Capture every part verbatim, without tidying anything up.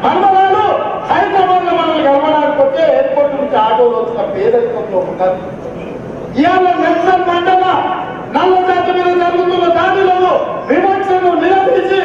మనమరాలు హైదరాబాద్ లో మనల్ని కలవడానికి వచ్చే ఎయిర్పోర్ట్ నుంచి ఆటోలో వచ్చిన పేదరికంలో ఉన్నారు. ఇవాళ నెల్సన్ మండేలా నల్ల జాతి మీద జరుగుతున్న దాడిలో వివక్షను నిలదీసి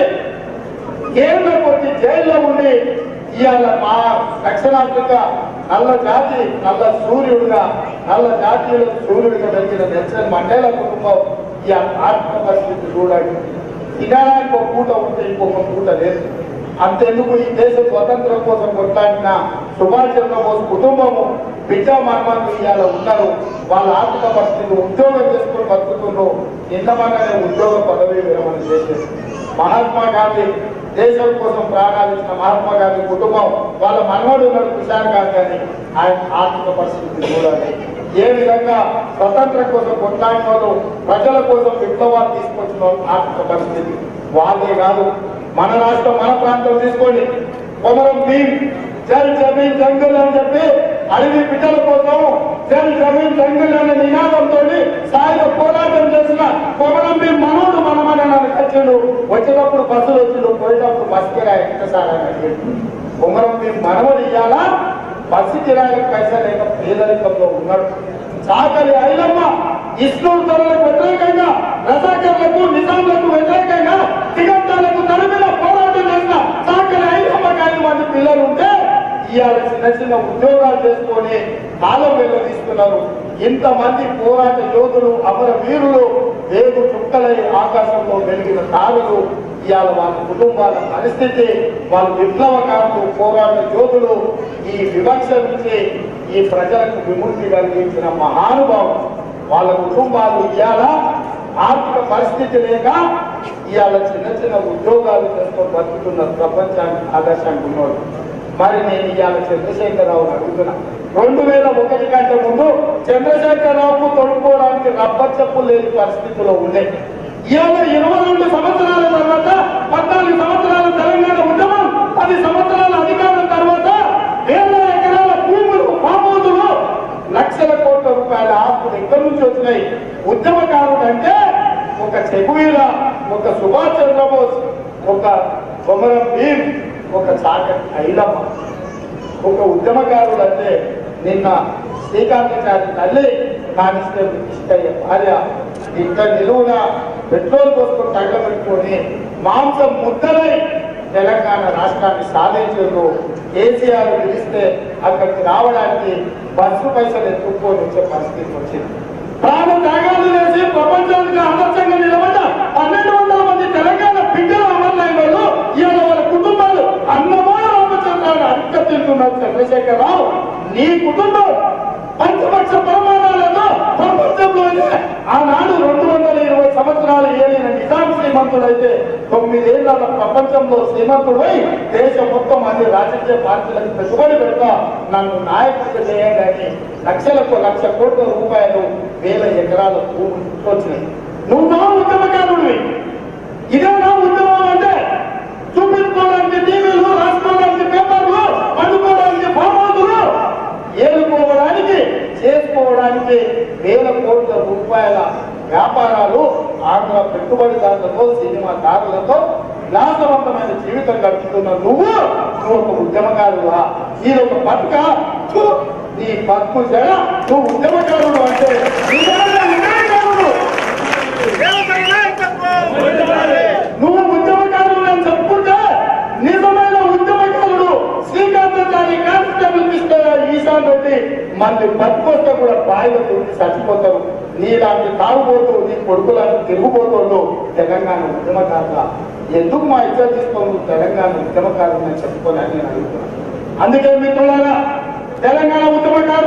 ఏళ్ల కొద్ది జైల్లో ఉండి ఇవాళ మా దక్షిణాఫ్రికా నల్ల జాతి నల్ల సూర్యుడుగా నల్ల జాతీయుల సూర్యుడిగా పెరిగిన నెల్సన్ మండేలా కుటుంబం ఈ ఆర్థిక పరిస్థితి చూడండి. తినడానికి ఒక పూట ఉంటే ఇంకొక పూట లేదు. అంతెందుకు ఈ దేశ స్వతంత్రం కోసం కొట్లాడిన సుభాష్ చంద్రబోస్ కుటుంబము బిడ్డ మన్మన్లు ఇవాళ ఉన్నారు. వాళ్ళ ఆర్థిక పరిస్థితి ఉద్యోగం చేసుకుని బతుకుతున్నారు. ఇంతమంగానే ఉద్యోగ పదవి విరమణ చేసేది. మహాత్మా గాంధీ దేశం కోసం ప్రాణాలు ఇచ్చిన మహాత్మా గాంధీ కుటుంబం వాళ్ళ మనవడు ఉన్నాడు కిషాన్ గాంధీ అని ఆయన ఆర్థిక పరిస్థితి చూడాలి. ఏ విధంగా స్వతంత్రం కోసం కొట్లాడిన వాళ్ళు ప్రజల కోసం విప్లవాలు తీసుకొచ్చిన వాళ్ళు ఆర్థిక పరిస్థితి వాళ్ళే కాదు. మన రాష్ట్రం మన ప్రాంతం తీసుకోండి. కొమరం భీం జల్ జమీన్ జంగల్ అని చెప్పి అడవి బిడ్డల కోసం జల్ జమీన్ జంగల్ అనే నినాదంతో సాయుధ పోరాటం చేసిన కొమరం భీం మనోడు మనమని నన్ను వచ్చాడు. వచ్చేటప్పుడు బస్సులు వచ్చిండు, పోయేటప్పుడు బస్సు కిరాయి ఎక్కసారని అడిగాడు. కొమరం భీం మనవడు ఇయ్యాలా బస్సు కిరాయికి పైసా లేక పేదరికంలో ఉన్నాడు. చాకలి ఐలమ్మ ఇస్నూరు ధరలకు వ్యతిరేకంగా రజాకర్లకు నిజాంలకు వ్యతిరేకంగా తిగంతాలకు తడిమిన పోరాటం చేసిన చాకలి ఐలమ్మ కానీ మంది పిల్లలు ఉంటే ఇవాళ చిన్న చిన్న ఉద్యోగాలు చేసుకొని కాలం వెళ్ళదీస్తున్నారు. ఇంతమంది పోరాట యోధులు అమర వీరులు వేగు చుక్కలై ఆకాశంలో వెలిగిన తారులు ఇవాళ వాళ్ళ కుటుంబాల పరిస్థితి, వాళ్ళ విప్లవకారులు పోరాట యోధులు ఈ వివక్ష నుంచి ఈ ప్రజలకు విముక్తి కలిగించిన మహానుభావులు వాళ్ళ కుటుంబాలు ఇవాళ ఆర్థిక పరిస్థితి లేక ఇవాళ చిన్న చిన్న ఉద్యోగాలు చేసుకొని బతుకుతున్నారు. ప్రపంచానికి ఆదర్శానికి ఉన్నాడు. మరి నేను ఇవాళ చంద్రశేఖరరావుని అడుగుతున్నా. రెండు వేల ఒకటి కంటే ముందు చంద్రశేఖరరావుకు తొడుకోవడానికి రబ్బర్ చెప్పులు లేని పరిస్థితిలో ఉండే. ఇవాళ ఇరవై రెండు సంవత్సరాల తర్వాత పద్నాలుగు సంవత్సరాల తెలంగాణ ఉద్యమం, పది సంవత్సరాల అధికారం తర్వాత వేల ఎకరాల భూములు పామోదులు లక్షల కోట్ల రూపాయల ఆస్తులు ఎక్కడి నుంచి వచ్చినాయి? ఉద్యమకారుడు అంటే ఒక చెగువీర, ఒక సుభాష్ చంద్రబోస్, ఒక కొమరం భీం, ఒక చాకలి ఐలమ్మ. ఒక ఉద్యమకారుడు అంటే నిన్న శ్రీకాంతాచారి తల్లి కానిస్టేబుల్ ఇష్టయ్య భార్య ఇంత నిలువున పెట్రోల్ పోసుకొని తగ్గబెట్టుకొని మాంసం ముద్దలై తెలంగాణ రాష్ట్రాన్ని సాధించారు. కేసీఆర్ పిలిస్తే అక్కడికి రావడానికి బస్సు పైసలు ఎత్తుక్కొని వచ్చే పరిస్థితి వచ్చింది. ప్రాణ త్యాగాలు చేసి ప్రపంచానికి ఆదర్శంగా నిలబడ్డ పన్నెండు వందల మంది తెలంగాణ బిడ్డలు అమరులైన వాళ్ళు ఇవాళ వాళ్ళ కుటుంబాలు అన్నమో రామచంద్రాన్ని అరికట్టిస్తున్నారు. చంద్రశేఖరరావు నీ కుటుంబం పంచపక్ష ప్రమాణాలతో ప్రపంచంలోనే ఆనాడు రెండు వందల ఇరవై సంవత్సరాలు ఏలిన నిజాం శ్రీమంతుడైతే తొమ్మిదేళ్ల ప్రపంచంలో శ్రీమంతుడై దేశం మొత్తం అన్ని రాజకీయ పార్టీలకు పెట్టుబడి పెడతా నన్ను నాయకుడిగా చేయాలని లక్షలకు లక్ష కోట్ల రూపాయలు వేల ఎకరాల భూములు వచ్చినాయి. నువ్వు నా ఉద్యమకారుడివి. ఇదే నా ఉద్యమం అంటే చూపించుకోవడానికి టీవీలు, రాసుకోవడానికి పేపర్లు, పండుకోవడానికి బామోదులు, ఏలుకోవడానికి చేసుకోవడానికి వేల కోట్ల రూపాయల వ్యాపారాలు ఆంధ్ర పెట్టుబడిదారులతో సినిమాదారులతో విలాసవంతమైన జీవితం గడుపుతున్న నువ్వు నువ్వు ఒక ఉద్యమకారుడువా? ఇది ఒక బతుక నీ బతుకు జడ. నువ్వు ఉద్యమకారుడు అంటే నువ్వు ఉద్యమకారుడు అని చెప్పుకుంటే నిజమైన ఉద్యమకారుడు శ్రీకాంతాచారి కానిస్టేబుల్ మిస్టర్ ఈశాన్ రెడ్డి మళ్ళీ బతుకొస్తే కూడా బాయిలో తిరిగి చచ్చిపోతారు. నీలాంటి తాగుబోతూ నీ కొడుకులాంటి తిరుగుబోతోళ్ళు తెలంగాణ ఉద్యమకారుల ఎందుకు మా ఇద్దరు తీసుకోను తెలంగాణ ఉద్యమకారులు అని చెప్పుకోవాలని నేను అడుగుతున్నాను. అందుకే మిత్రులారా తెలంగాణ ఉద్యమకారులు